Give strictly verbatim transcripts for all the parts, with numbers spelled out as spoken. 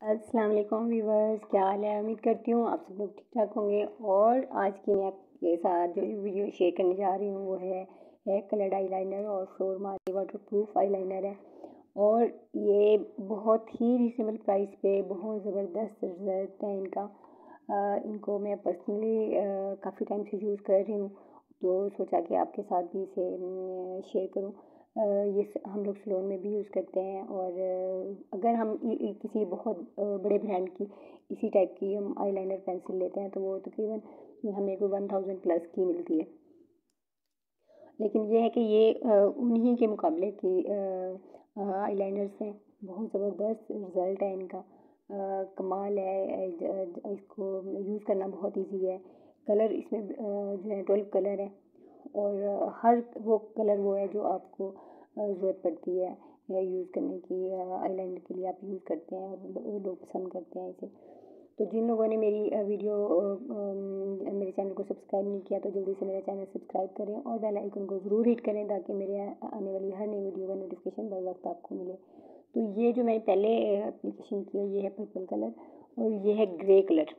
अस्सलाम वालेकुम व्यूवर्स, क्या हाल है। उम्मीद करती हूँ आप सब लोग ठीक ठाक होंगे। और आज की मैं आपके साथ जो वीडियो शेयर करने जा रही हूँ वो है एक कलर्ड आईलाइनर और फ्लोर मार्क वाटर प्रूफ आईलाइनर है। और ये बहुत ही रिजनेबल प्राइस पे बहुत ज़बरदस्त रिजल्ट है इनका। आ, इनको मैं पर्सनली काफ़ी टाइम से यूज़ कर रही हूँ, तो सोचा कि आपके साथ भी इसे शेयर करूँ। अ, ये स- हम लोग सलोन में भी यूज़ करते हैं। और अ, अगर हम इ- इ- किसी बहुत अ, बड़े ब्रांड की इसी टाइप की हम आईलाइनर पेंसिल लेते हैं तो वो तकरीबन हमें को वन थाउजेंड प्लस की मिलती है। लेकिन ये है कि ये अ, उन्हीं के मुकाबले की आईलाइनर्स हैं। बहुत ज़बरदस्त रिज़ल्ट है इनका। अ, कमाल है। अ, ज- ज- इसको यूज़ करना बहुत इजी है। कलर इसमें अ, जो है ट्वेल्व कलर है। और अ, हर वो कलर वो है जो आपको ज़रूरत पड़ती है यूज़ करने की। आईलाइनर के लिए आप यूज़ करते हैं और लो- लोग पसंद करते हैं इसे। तो जिन लोगों ने मेरी अ, वीडियो अ, अम, मेरे चैनल को सब्सक्राइब नहीं किया तो जल्दी से मेरा चैनल सब्सक्राइब करें और बेल आइकन को ज़रूर हिट करें ताकि मेरे आ- आने वाली हर नई वीडियो का नोटिफिकेशन बर वक्त आपको मिले। तो ये जो मैंने पहले एप्लीकेशन किया ये है पर्पल कलर और ये है ग्रे कलर।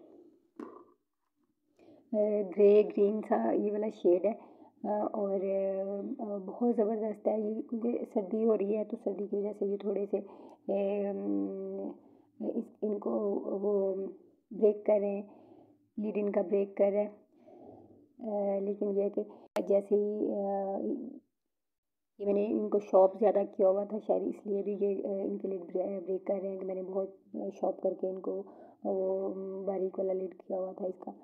ग्रे ग्रीन सा ये वाला शेड है। अ, और अ, बहुत ज़बरदस्त है ये, क्योंकि सर्दी हो रही है तो सर्दी की वजह से ये थोड़े से ए, अम, इस इनको वो ब्रेक कर रहे हैं, लीड इनका ब्रेक कर रहा है। अ, लेकिन ये है कि जैसे ही अ, ये मैंने इनको शॉप ज़्यादा किया हुआ था शायद इसलिए भी ये अ, इनके लिड ब्रेक कर रहे हैं कि मैंने बहुत शॉप करके इनको वो बारीक वाला लिड किया हुआ था इसका।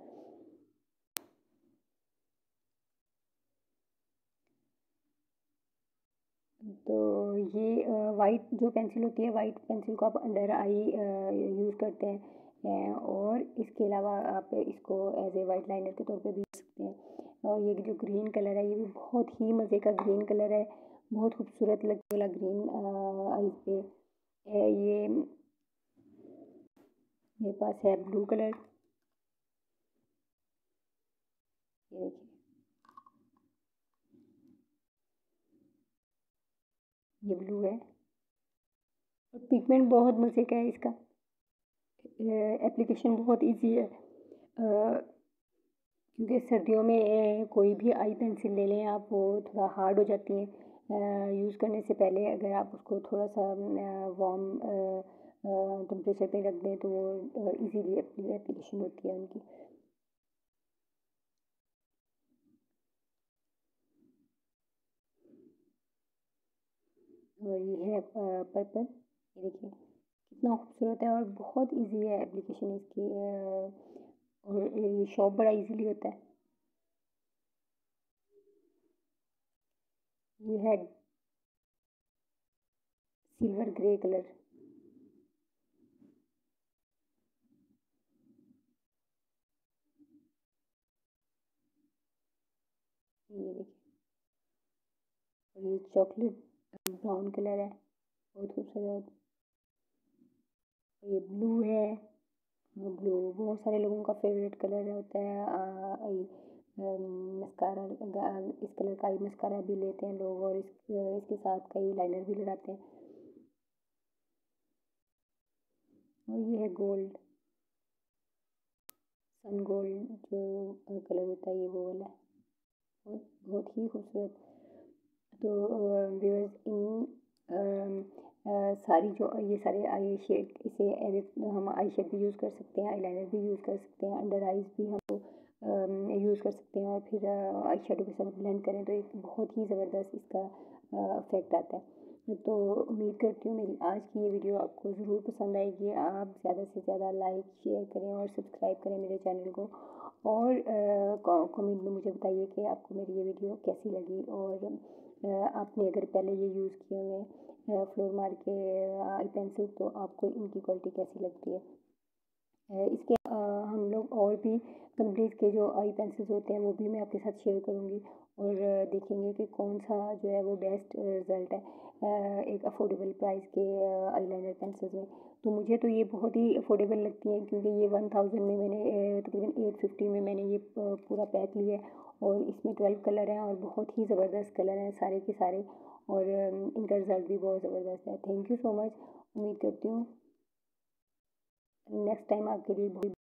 तो ये वाइट जो पेंसिल होती है, वाइट पेंसिल को आप अंडर आई यूज़ करते हैं। अ, और इसके अलावा आप इसको एज ए वाइट लाइनर के तौर पे भी यूज़ सकते हैं। और ये जो ग्रीन कलर है ये भी बहुत ही मज़े का ग्रीन कलर है। बहुत खूबसूरत लगने वाला ग्रीन आई पे है। ये मेरे पास है ब्लू कलर। ये देखिए, ये ब्लू है और पिगमेंट बहुत मज़े का है इसका। एप्लीकेशन बहुत इजी है। अ, क्योंकि सर्दियों में कोई भी आई पेंसिल ले लें आप वो थोड़ा हार्ड हो जाती हैं। यूज़ करने से पहले अगर आप उसको थोड़ा सा वार्म टेम्परेचर पे रख दें तो वो इजीली एप्लीकेशन होती है उनकी। और ये है पर्पल। ये देखिए कितना खूबसूरत है और बहुत इजी है एप्लीकेशन इसकी। अ, और ये शॉप बड़ा इजीली होता है। ये है सिल्वर ग्रे कलर। ये देखिए, और ये चॉकलेट ब्राउन कलर है, बहुत खूबसूरत। ये ब्लू है। ब्लू बहुत सारे लोगों का फेवरेट कलर होता है। आ, आई मस्कारा, इस कलर का आई मस्कारा भी लेते हैं लोग और इस इसके साथ कई लाइनर भी लगाते हैं। और ये है गोल्ड, सन गोल्ड जो कलर होता है ये वो वाला है। बहुत बहुत ही खूबसूरत। तो व्यूअर्स इन अम, अ, सारी जो ये सारे आई शेड इसे एडिट हम आई शेड भी यूज़ कर सकते हैं, आईलाइनर भी यूज़ कर सकते हैं, अंडर आइज भी हम यूज़ कर सकते हैं और फिर आई शेडो के साथ ब्लेंड करें तो एक बहुत ही ज़बरदस्त इसका इफ़ेक्ट आता है। तो उम्मीद करती हूँ मेरी आज की ये वीडियो आपको ज़रूर पसंद आएगी। आप ज़्यादा से ज़्यादा लाइक शेयर करें और सब्सक्राइब करें मेरे चैनल को। और कमेंट में मुझे बताइए कि आपको मेरी ये वीडियो कैसी लगी। और अ, आपने अगर पहले ये यूज़ किए हुए फ्लोर मार के आई पेंसिल तो आपको इनकी क्वालिटी कैसी लगती है। अ, इसके अ, हम लोग और भी कंपनीज के जो आई पेंसिल्स होते हैं वो भी मैं आपके साथ शेयर करूँगी। और अ, देखेंगे कि कौन सा जो है वो बेस्ट रिज़ल्ट है अ, एक अफोर्डेबल प्राइस के आईलाइनर पेंसिल्स में। तो मुझे तो ये बहुत ही अफोर्डेबल लगती हैं क्योंकि ये वन थाउजेंड में मैंने अ, तकरीबन एट फिफ्टी में मैंने ये प- पूरा पैक लिया है। और इसमें ट्वेल्व कलर हैं और बहुत ही ज़बरदस्त कलर हैं सारे के सारे। और अम, इनका रिज़ल्ट भी बहुत ज़बरदस्त है। Thank you so much. उम्मीद करती हूँ नेक्स्ट टाइम आपके लिए